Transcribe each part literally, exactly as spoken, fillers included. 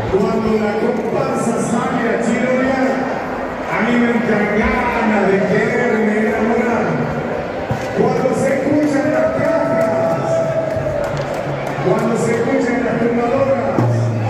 Cuando la comparsa sale a chironear, a mí me entra ganas de quererme enamorar. Cuando se escuchan las cajas, cuando se escuchan las tumbadoras,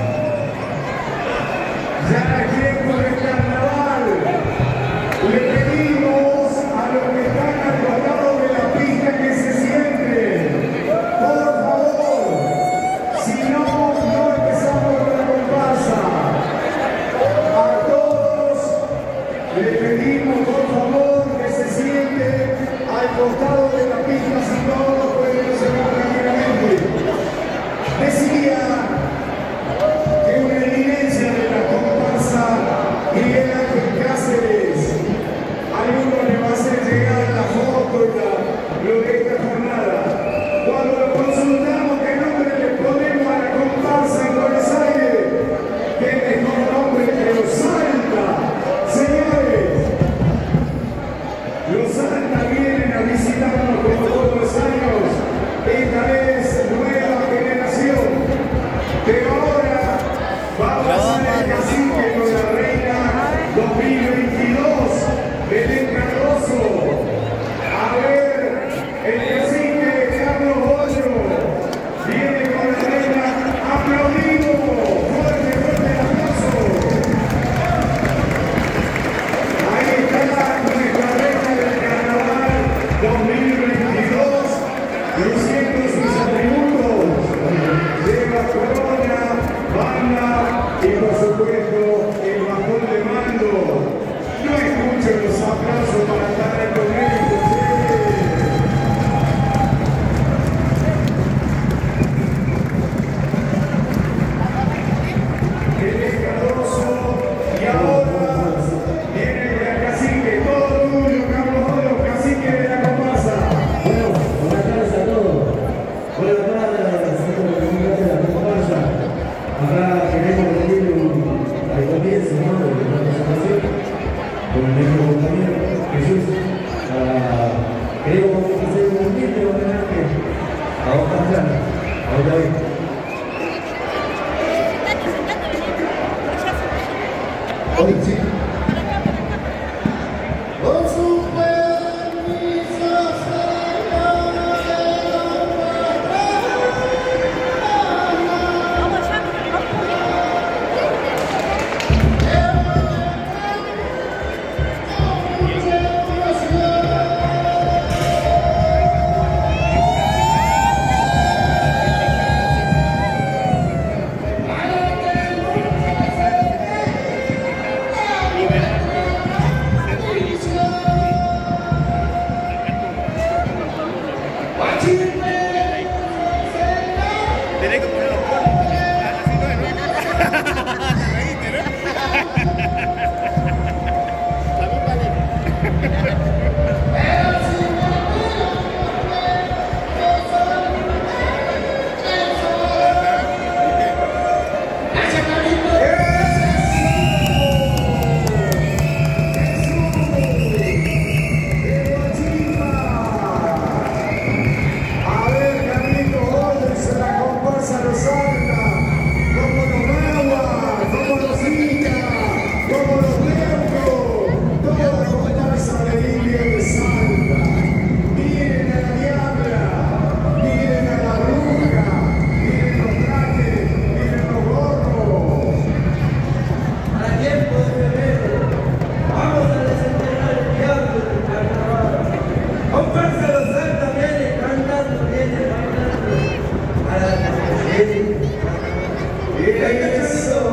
ya es tiempo de carnaval. Le pedimos a los que están al costado de la pista que se sienten. Por favor, si no, no empezamos con la comparsa. A todos le pedimos, por favor, que se sienten al costado de la pista, si no, no pueden observar tranquilamente. Decía que una eminencia de la comparsa, Miguel Ángel Cáceres, a alguno le va a hacer llegar la foto y la, lo de esta jornada. Cuando lo consultamos qué nombre le ponemos a la comparsa en Buenos Aires, qué mejor nombre que los Salta. Señores, los Salta vienen a visitarnos como todos los años, esta vez nueva generación, pero ahora vamos a hacer el cacique con la reina dos mil veintidós, Belén Cardoso. A ver, el cacique Carlos Bollo viene con la reina. ¡Aplaudimos! ¡Fuerte, fuerte el aplauso! Ahí está nuestra reina del carnaval dos mil veintidós, luciendo sus atributos. Lleva corona, banda y por supuesto el bajón de mando. No escuchen los aplausos para estar en con él. Belén Cardoso, y ahora viene el cacique, todo tuyo, Carlos Bollo, cacique de la comparsa. Bueno, buenas tardes a todos. Buenas tardes a la comparsa. Acá queremos pedir un, al comienzo, ¿no?, de la presentación con nuestro compañero Jesús. Uh, queremos hacer un humilde homenaje a Oscar Plana, a David. Hoy sí. Con su permiso, tenés que poner los conos. A ver, Carlitos, órdense la comparsa los Salta, como los Agua, como los Inca, como los Leucos, toda la comparsa de Indio de Salta. Miren a la diabla, miren a la bruja, miren los trajes, miren los gorros. A tiempo de febrero, vamos a desenterrar el diablo del carnaval. Comparsa los Salta viene cantando, viene bailando. A la calle, Eso.